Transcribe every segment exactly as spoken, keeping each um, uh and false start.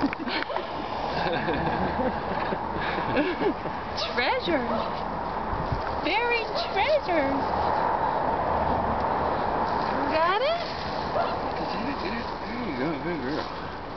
Treasures. Buried treasures. Got it? There you go, good girl.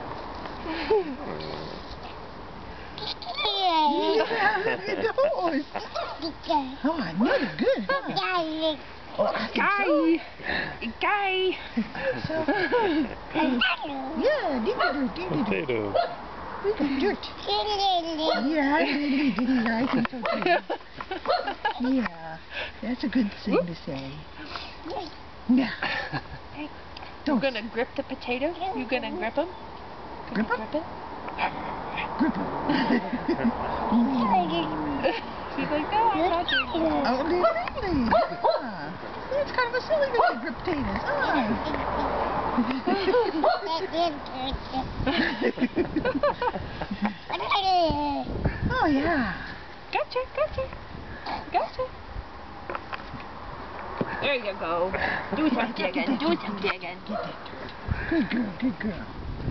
Oh, I know you're good, huh? Oh, Guy. Guy. So, yeah, dig dirt, dig dirt. We got dirt. Yeah, diddly diddly, I think so too. Yeah, that's a good thing to say. Yeah. You gonna grip the potato? You gonna grip them? Grip them? Grip it? Grip them. She's like, no, I'm not doing it. Oh, really? Huh. It's kind of a silly way to grip potatoes, huh? Oh, yeah. Gotcha, gotcha. Gotcha. There you go. Do some digging. Do some digging. Good girl, good girl.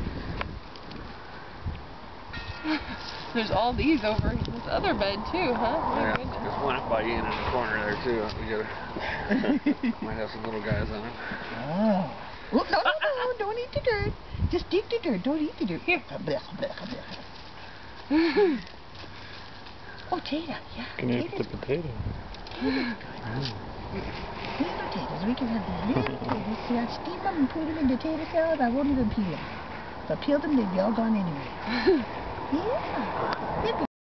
There's all these over in this other bed too, huh? My Yeah, goodness. there's one up by Ian in the corner there too. We gotta, might have some little guys on it. Oh. Oh, no, no, no, don't eat the dirt. Just dig the dirt, don't eat the dirt. Here. Blech, blech, blech. Oh, Tata, yeah. Can you eat the Tata's potato? Tata's good. These potatoes, we can have these little potatoes. See, I steam them and put them in the potato salad. I won't even peel them. If I peeled them, they'd be all gone anyway. Yeah. They're good.